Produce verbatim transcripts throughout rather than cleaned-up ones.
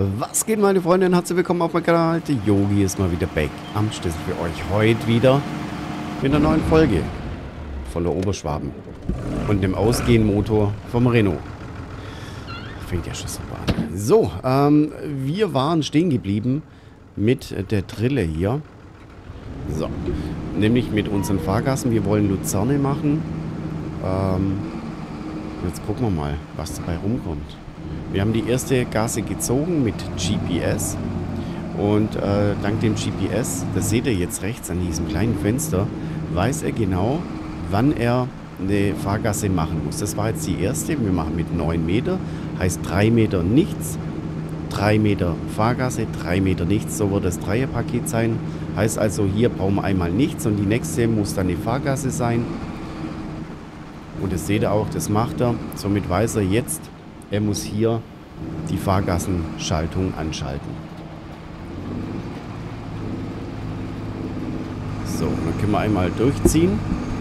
Was geht, meine Freunde, und herzlich willkommen auf meinem Kanal. Der Yogi ist mal wieder back am Schlüssel für euch. Heute wieder mit einer neuen Folge von der Oberschwaben und dem Ausgehenmotor vom Renault. Fängt ja schon super an. So, ähm, wir waren stehen geblieben mit der Drille hier. So, nämlich mit unseren Fahrgassen. Wir wollen Luzerne machen. Ähm, jetzt gucken wir mal, was dabei rumkommt. Wir haben die erste Gasse gezogen mit G P S und äh, dank dem G P S, das seht ihr jetzt rechts an diesem kleinen Fenster, weiß er genau, wann er eine Fahrgasse machen muss. Das war jetzt die erste, wir machen mit neun Meter, heißt drei Meter nichts, drei Meter Fahrgasse, drei Meter nichts, so wird das Dreierpaket sein. Heißt also, hier brauchen wir einmal nichts und die nächste muss dann eine Fahrgasse sein. Und das seht ihr auch, das macht er, somit weiß er jetzt, er muss hier die Fahrgassenschaltung anschalten. So, dann können wir einmal durchziehen.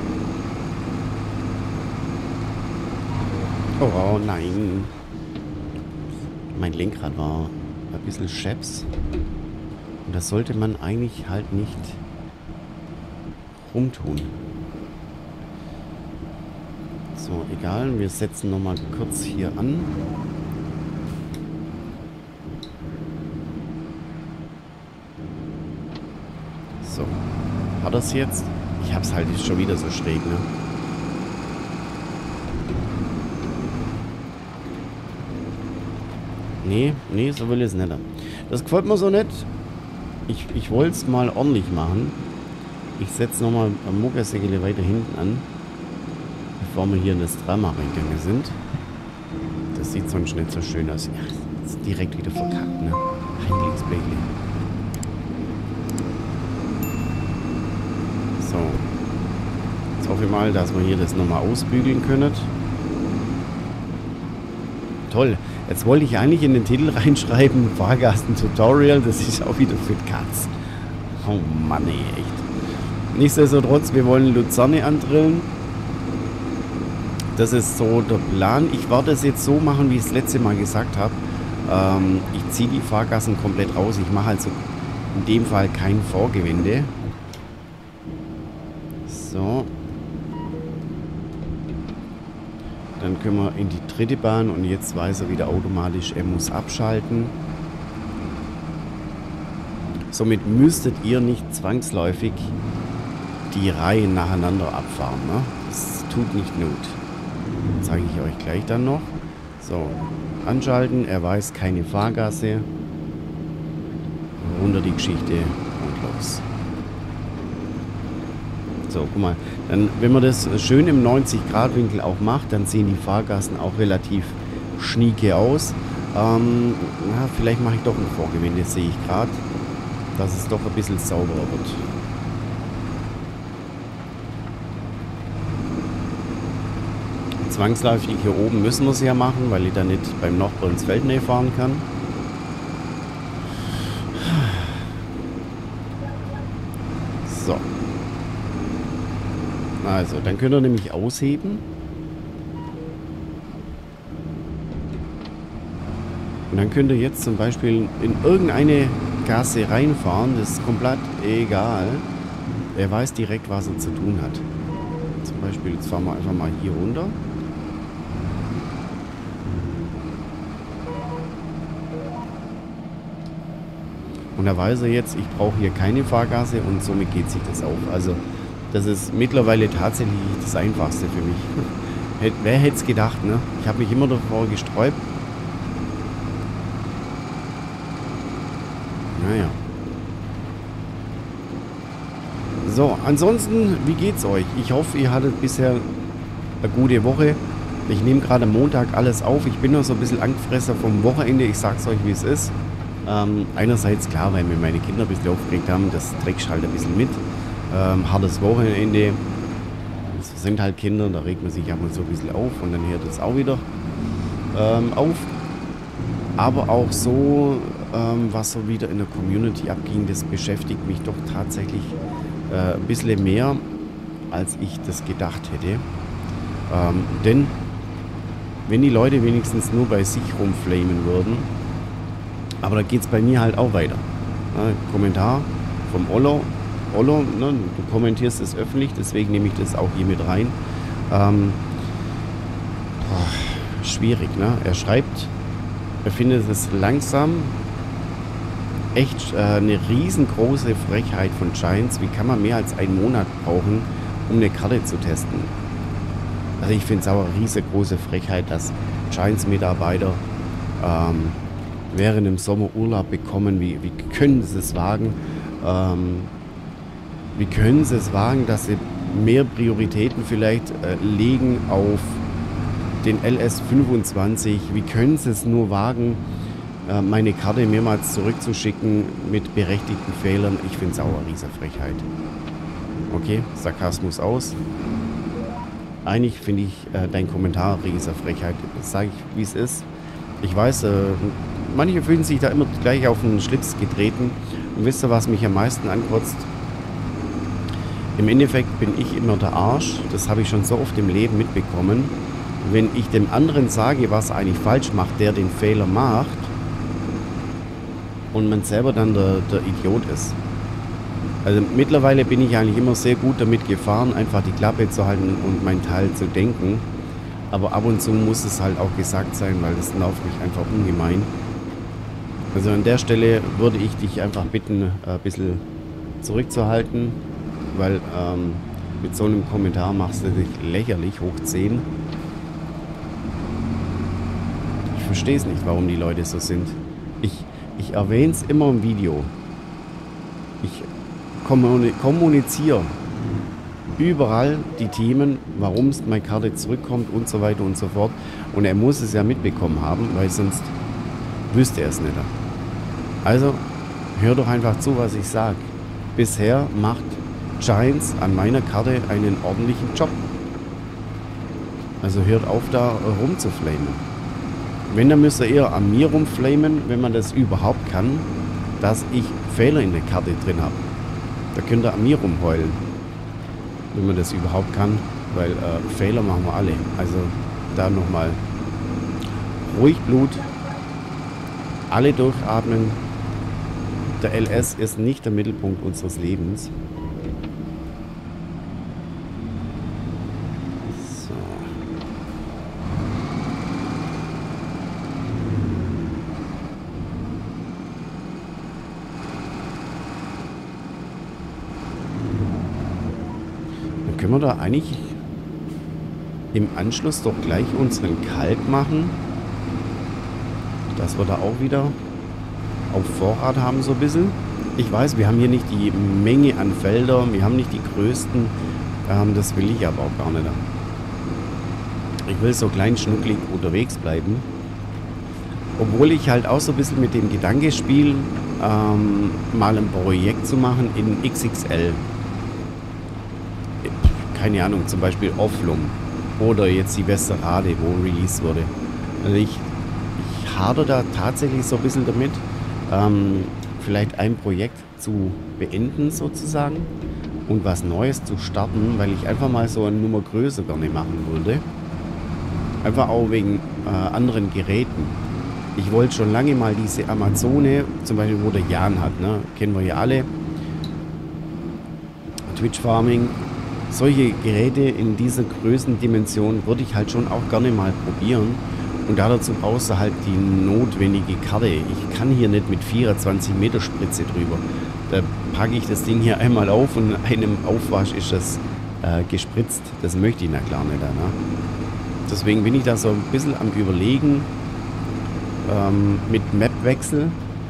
Oh nein. Mein Lenkrad war ein bisschen scheps. Und das sollte man eigentlich halt nicht rumtun. So, egal, wir setzen nochmal kurz hier an. So, hat das jetzt? Ich hab's halt jetzt schon wieder so schräg, ne? Nee, nee, so will ich es nicht. Das gefällt mir so nicht. Ich, ich wollte es mal ordentlich machen. Ich setze nochmal am Muckersäckele weiter hinten an. Bevor wir hier in das Drama reingegangen sind. Das sieht sonst nicht so schön aus. Ja, das ist direkt wieder verkackt, ne? Heiligsblechle. So. Jetzt hoffe ich mal, dass wir hier das nochmal ausbügeln können. Toll. Jetzt wollte ich eigentlich in den Titel reinschreiben, Fahrgasten-Tutorial. Das ist auch wieder für die Katz. Oh Mann, ey, echt. Nichtsdestotrotz, wir wollen Luzerne andrillen. Das ist so der Plan. Ich werde es jetzt so machen, wie ich es das letzte Mal gesagt habe. Ähm, ich ziehe die Fahrgassen komplett raus. Ich mache also in dem Fall kein Vorgewende. So. Dann können wir in die dritte Bahn und jetzt weiß er wieder automatisch, er muss abschalten. Somit müsstet ihr nicht zwangsläufig die Reihen nacheinander abfahren. Ne? Das tut nicht Not. Zeige ich euch gleich dann noch. So, anschalten. Er weiß keine Fahrgasse. Runter die Geschichte und los. So, guck mal. Dann, wenn man das schön im neunzig Grad Winkel auch macht, dann sehen die Fahrgassen auch relativ schnieke aus. Ähm, na, vielleicht mache ich doch ein Vorgewende, sehe ich gerade, dass es doch ein bisschen sauberer wird. Zwangsläufig hier oben müssen wir es ja machen, weil ich da nicht beim Nachbarn ins Feld fahren kann. So. Also, dann könnt ihr nämlich ausheben. Und dann könnt ihr jetzt zum Beispiel in irgendeine Gasse reinfahren. Das ist komplett egal. Er weiß direkt, was er zu tun hat. Zum Beispiel, jetzt fahren wir einfach mal hier runter. Und da weiß er jetzt, ich brauche hier keine Fahrgasse und somit geht sich das auf. Also das ist mittlerweile tatsächlich das Einfachste für mich. Wer hätte es gedacht, ne? Ich habe mich immer davor gesträubt. Naja. So, ansonsten, wie geht's euch? Ich hoffe, ihr hattet bisher eine gute Woche. Ich nehme gerade Montag alles auf. Ich bin noch so ein bisschen Angstfresser vom Wochenende. Ich sag's euch, wie es ist. Ähm, einerseits klar, weil mir meine Kinder ein bisschen aufgeregt haben, das trägst halt ein bisschen mit. Ähm, hartes Wochenende. Das sind halt Kinder, da regt man sich ab und so ein bisschen auf und dann hört es auch wieder ähm, auf. Aber auch so, ähm, was so wieder in der Community abging, das beschäftigt mich doch tatsächlich äh, ein bisschen mehr, als ich das gedacht hätte. Ähm, denn wenn die Leute wenigstens nur bei sich rumflamen würden, Aber da geht es bei mir halt auch weiter. Ja, Kommentar vom Ollo. Ollo, ne, du kommentierst es öffentlich, deswegen nehme ich das auch hier mit rein. Ähm, boah, schwierig, ne? Er schreibt, er findet es langsam echt äh, eine riesengroße Frechheit von Giants. Wie kann man mehr als einen Monat brauchen, um eine Karte zu testen? Also ich finde es auch eine riesengroße Frechheit, dass Giants-Mitarbeiter ähm, während dem Sommer Urlaub bekommen. Wie, wie können sie es wagen? Ähm, wie können sie es wagen, dass sie mehr Prioritäten vielleicht äh, legen auf den L S fünfundzwanzig? Wie können sie es nur wagen, äh, meine Karte mehrmals zurückzuschicken mit berechtigten Fehlern? Ich finde es auch eine Riesenfrechheit. Okay, Sarkasmus aus. Eigentlich finde ich äh, dein Kommentar Riesenfrechheit. Das sage ich, wie es ist. Ich weiß, äh, manche fühlen sich da immer gleich auf den Schlips getreten. Und wisst ihr, was mich am meisten ankotzt? Im Endeffekt bin ich immer der Arsch. Das habe ich schon so oft im Leben mitbekommen. Wenn ich dem anderen sage, was er eigentlich falsch macht, der den Fehler macht, und man selber dann der, der Idiot ist. Also mittlerweile bin ich eigentlich immer sehr gut damit gefahren, einfach die Klappe zu halten und mein Teil zu denken. Aber ab und zu muss es halt auch gesagt sein, weil das nervt mich einfach ungemein. Also an der Stelle würde ich dich einfach bitten, ein bisschen zurückzuhalten, weil ähm, mit so einem Kommentar machst du dich lächerlich hoch zehn. Ich verstehe es nicht, warum die Leute so sind. Ich, ich erwähne es immer im Video. Ich kommuniziere überall die Themen, warum meine Karte zurückkommt und so weiter und so fort. Und er muss es ja mitbekommen haben, weil sonst wüsste er es nicht. Also hör doch einfach zu, was ich sage. Bisher macht Giants an meiner Karte einen ordentlichen Job. Also hört auf, da rumzuflamen. Wenn, dann müsst ihr eher an mir rumflamen, wenn man das überhaupt kann, dass ich Fehler in der Karte drin habe. Da könnt ihr an mir rumheulen, wenn man das überhaupt kann, weil äh, Fehler machen wir alle. Also da nochmal ruhig Blut, alle durchatmen. Der L S ist nicht der Mittelpunkt unseres Lebens. So. Dann können wir da eigentlich im Anschluss doch gleich unseren Kalk machen, dass wir da auch wieder auf Vorrat haben so ein bisschen. Ich weiß, wir haben hier nicht die Menge an Feldern, wir haben nicht die größten, ähm, das will ich aber auch gar nicht. Ich will so klein schnucklig unterwegs bleiben, obwohl ich halt auch so ein bisschen mit dem Gedanke spiele, ähm, mal ein Projekt zu machen in X X L. Keine Ahnung, zum Beispiel Offlum oder jetzt die Westerrade, wo released wurde. Also ich, ich hadere da tatsächlich so ein bisschen damit, Ähm, vielleicht ein Projekt zu beenden sozusagen und was Neues zu starten, weil ich einfach mal so eine Nummer größer gerne machen würde. Einfach auch wegen äh, anderen Geräten. Ich wollte schon lange mal diese Amazone, zum Beispiel wo der Jan hat, ne? Kennen wir ja alle. Twitch Farming. Solche Geräte in dieser Größendimension würde ich halt schon auch gerne mal probieren. Und dazu brauchst du halt die notwendige Karte. Ich kann hier nicht mit vierundzwanzig Meter Spritze drüber. Da packe ich das Ding hier einmal auf und in einem Aufwasch ist das äh, gespritzt. Das möchte ich na klar nicht. Ne? Deswegen bin ich da so ein bisschen am Überlegen ähm, mit Mapwechsel.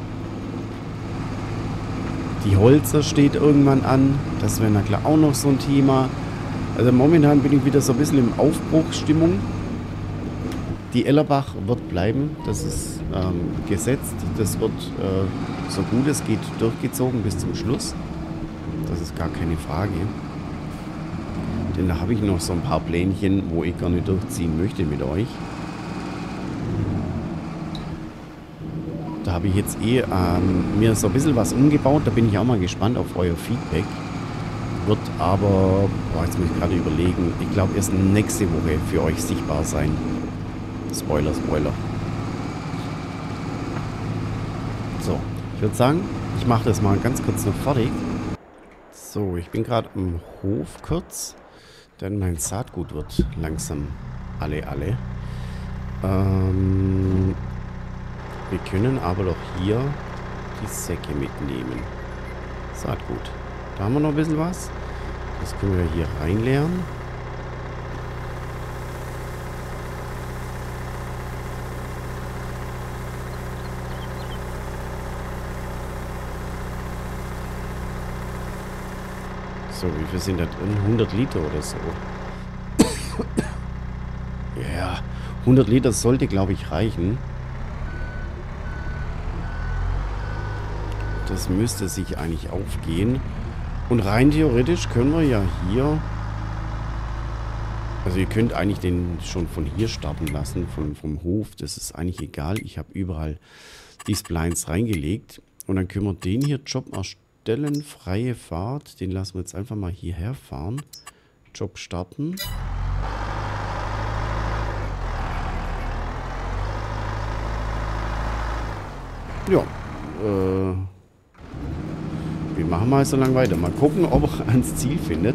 Die Holzer steht irgendwann an. Das wäre na klar auch noch so ein Thema. Also momentan bin ich wieder so ein bisschen in Aufbruchsstimmung. Die Ellerbach wird bleiben, das ist ähm, gesetzt, das wird äh, so gut es geht durchgezogen bis zum Schluss. Das ist gar keine Frage. Denn da habe ich noch so ein paar Plänchen, wo ich gerne durchziehen möchte mit euch. Da habe ich jetzt eh ähm, mir so ein bisschen was umgebaut, da bin ich auch mal gespannt auf euer Feedback. Wird aber, boah, jetzt muss ich gerade überlegen, ich glaube erst nächste Woche für euch sichtbar sein. Spoiler, Spoiler. Ich würde sagen, ich mache das mal ganz kurz noch fertig. So, ich bin gerade am Hof kurz, denn mein Saatgut wird langsam alle, alle. Ähm, wir können aber doch hier die Säcke mitnehmen. Saatgut. Da haben wir noch ein bisschen was. Das können wir hier reinleeren. So, wie viel sind da drin? hundert Liter oder so. Ja, hundert Liter sollte, glaube ich, reichen. Das müsste sich eigentlich aufgehen. Und rein theoretisch können wir ja hier... Also ihr könnt eigentlich den schon von hier starten lassen, von, vom Hof. Das ist eigentlich egal. Ich habe überall die Splines reingelegt. Und dann können wir den hier Job erstellen. Freie Fahrt. Den lassen wir jetzt einfach mal hierher fahren. Job starten. Ja. Äh, wir machen mal so lange weiter. Mal gucken, ob er ans Ziel findet.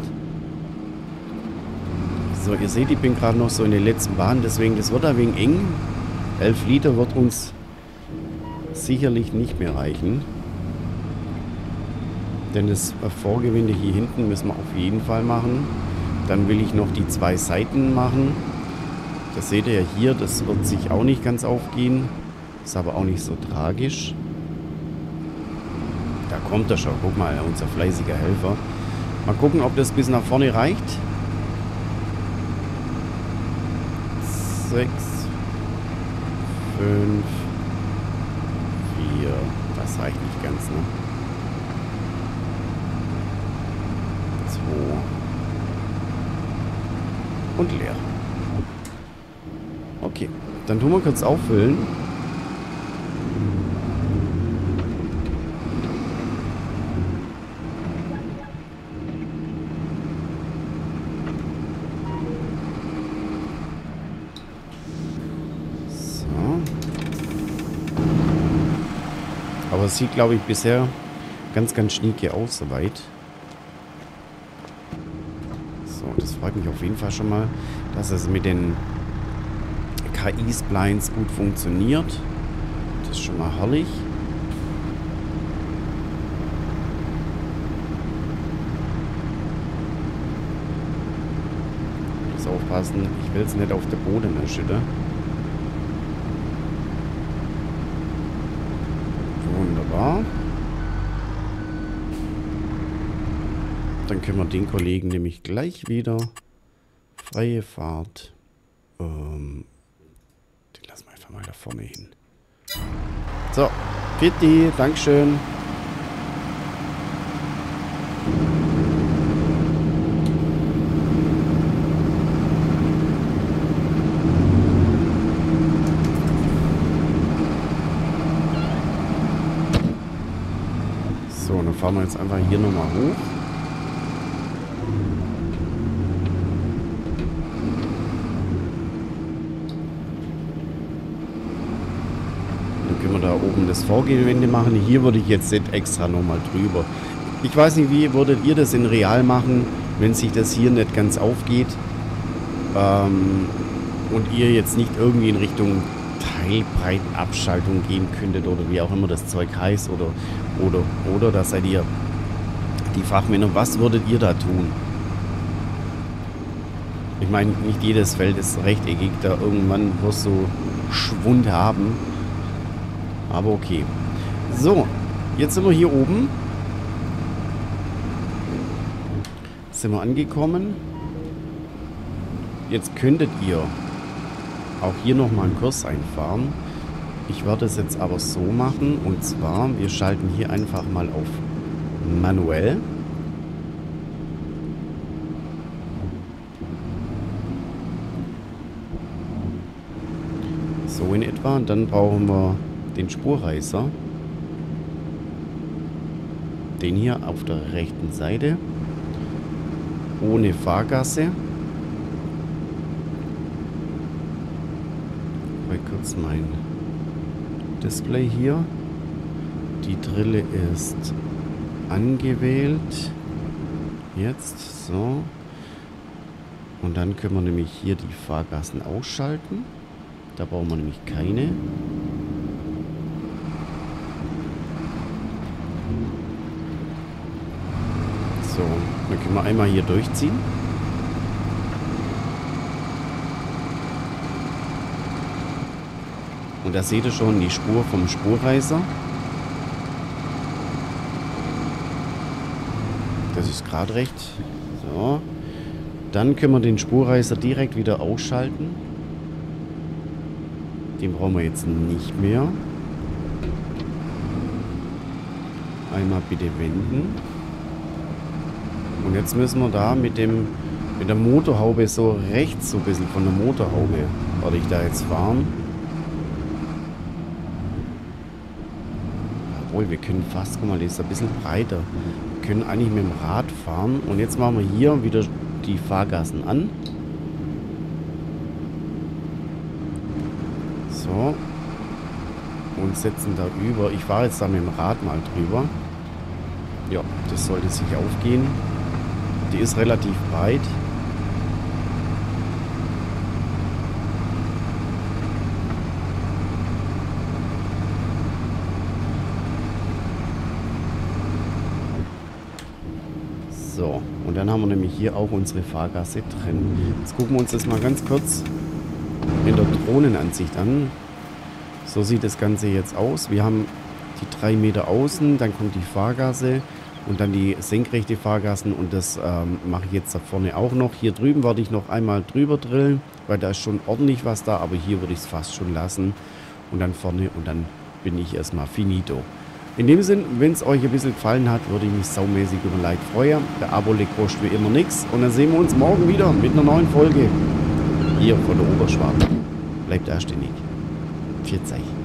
So, ihr seht, ich bin gerade noch so in den letzten Bahnen. Deswegen, das wird ein wenig eng. elf Liter wird uns sicherlich nicht mehr reichen. Denn das Vorgewinde hier hinten müssen wir auf jeden Fall machen. Dann will ich noch die zwei Seiten machen. Das seht ihr ja hier. Das wird sich auch nicht ganz aufgehen. Ist aber auch nicht so tragisch. Da kommt er schon. Guck mal, unser fleißiger Helfer. Mal gucken, ob das bis nach vorne reicht. sechs, fünf, vier. Das reicht nicht ganz, ne? zwei. Und leer. Okay, dann tun wir kurz auffüllen. Aber es sieht, glaube ich, bisher ganz, ganz schnieke aus, soweit. So, das freut mich auf jeden Fall schon mal, dass es mit den K I-Splines gut funktioniert. Das ist schon mal herrlich. Ich muss aufpassen, ich will es nicht auf den Boden erschüttern. Wunderbar. Dann können wir den Kollegen nämlich gleich wieder freie Fahrt. Ähm, den lassen wir einfach mal da vorne hin. So, Pitti, Dankeschön. So, dann fahren wir jetzt einfach hier nochmal hoch. Dann können wir da oben das Vorgewende machen. Hier würde ich jetzt nicht extra nochmal drüber. Ich weiß nicht, wie würdet ihr das in real machen, wenn sich das hier nicht ganz aufgeht ähm, und ihr jetzt nicht irgendwie in Richtung Teilbreitenabschaltung gehen könntet oder wie auch immer das Zeug heißt oder oder oder da seid ihr die Fachmänner. Was würdet ihr da tun? Ich meine, nicht jedes Feld ist rechteckig, da irgendwann wirst du Schwund haben. Aber okay. So, jetzt sind wir hier oben. Sind wir angekommen. Jetzt könntet ihr auch hier nochmal einen Kurs einfahren. Ich werde es jetzt aber so machen. Und zwar, wir schalten hier einfach mal auf manuell. So in etwa. Und dann brauchen wir den Spurreißer. Den hier auf der rechten Seite. Ohne Fahrgasse. Mal kurz mein Display hier. Die Drille ist angewählt. Jetzt, so. Und dann können wir nämlich hier die Fahrgassen ausschalten. Da brauchen wir nämlich keine. So, dann können wir einmal hier durchziehen. Und da seht ihr schon die Spur vom Spurreißer. Das ist gerade recht. So. Dann können wir den Spurreißer direkt wieder ausschalten. Den brauchen wir jetzt nicht mehr. Einmal bitte wenden. Und jetzt müssen wir da mit dem mit der Motorhaube so rechts, so ein bisschen von der Motorhaube, werde ich da jetzt fahren. Obwohl, wir können fast, guck mal, das ist ein bisschen breiter. Wir können eigentlich mit dem Rad fahren. Und jetzt machen wir hier wieder die Fahrgassen an. So. Und setzen da über. Ich fahre jetzt da mit dem Rad mal drüber. Ja, das sollte sich aufgehen. Die ist relativ breit. So, und dann haben wir nämlich hier auch unsere Fahrgasse drin. Jetzt gucken wir uns das mal ganz kurz in der Drohnenansicht an. So sieht das Ganze jetzt aus. Wir haben die drei Meter außen, dann kommt die Fahrgasse und dann die senkrechte Fahrgassen und das ähm, mache ich jetzt da vorne auch noch. Hier drüben werde ich noch einmal drüber drillen, weil da ist schon ordentlich was da, aber hier würde ich es fast schon lassen. Und dann vorne und dann bin ich erstmal finito. In dem Sinn, wenn es euch ein bisschen gefallen hat, würde ich mich saumäßig über ein Like freuen. Der Abo-Like kostet wie immer nichts. Und dann sehen wir uns morgen wieder mit einer neuen Folge hier von der Oberschwaben. Bleibt anständig. Pfiat euch.